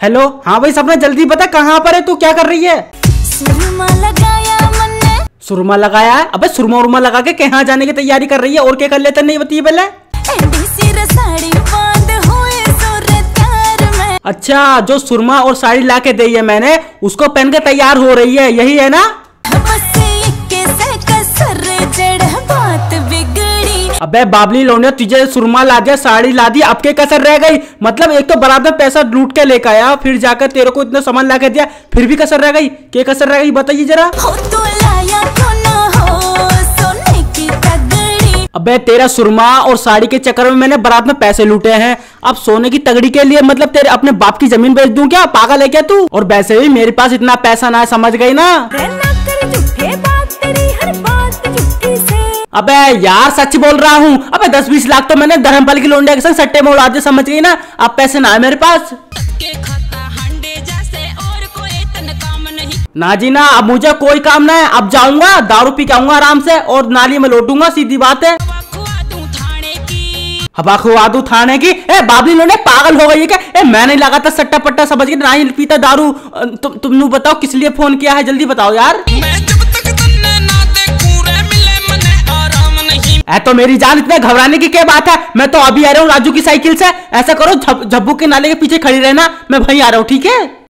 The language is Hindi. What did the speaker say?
हेलो, हाँ भाई सपना जल्दी बता कहाँ पर है तू, क्या कर रही है? सुरमा लगाया मन्ने। सुरमा लगाया है? अबे सुरमा उरमा लगा के कहाँ जाने की तैयारी कर रही है और क्या कर लेते नहीं बताइए पहले। अच्छा, जो सुरमा और साड़ी ला के दी है मैंने उसको पहन के तैयार हो रही है, यही है ना? अबे बाबली लोनिया, तुझे सुरमा ला दिया, साड़ी ला दी, अब क्या कसर रह गई? मतलब एक तो बारात में पैसा लूट के लेकर आया, फिर जाकर तेरे को इतना सामान ला के दिया, फिर भी कसर रह गई? क्या कसर रह गई बताइए जरा। अबे तेरा सुरमा और साड़ी के चक्कर में मैंने बारात में पैसे लूटे हैं, अब सोने की तगड़ी के लिए मतलब तेरे अपने बाप की जमीन बेच दूं क्या? पागल है क्या तू? और वैसे भी मेरे पास इतना पैसा ना है, समझ गई ना? अबे यार सच बोल रहा हूँ। अबे 10-20 लाख तो मैंने धर्मपाल की लोंडिया के संग सट्टे में उड़ा दिए, समझ गई ना? अब पैसे ना है मेरे पास। ना जी ना, अब मुझे कोई काम ना है, अब जाऊंगा दारू पी के आऊंगा आराम से और नाली में लौटूंगा, सीधी बात है। हवा खुआ दूं थाने की? ए बाबली लोने पागल हो गई है क्या? ए मैं नहीं लगा था सट्टा पट्टा, समझ गई ना ही पीता दारू। तुम बताओ किस लिए फोन किया है, जल्दी बताओ यार। तो मेरी जान इतने घबराने की क्या बात है? मैं तो अभी आ रहा हूँ राजू की साइकिल से। ऐसा करो झब्बू के नाले के पीछे खड़ी रहना, मैं वहीं आ रहा हूँ, ठीक है?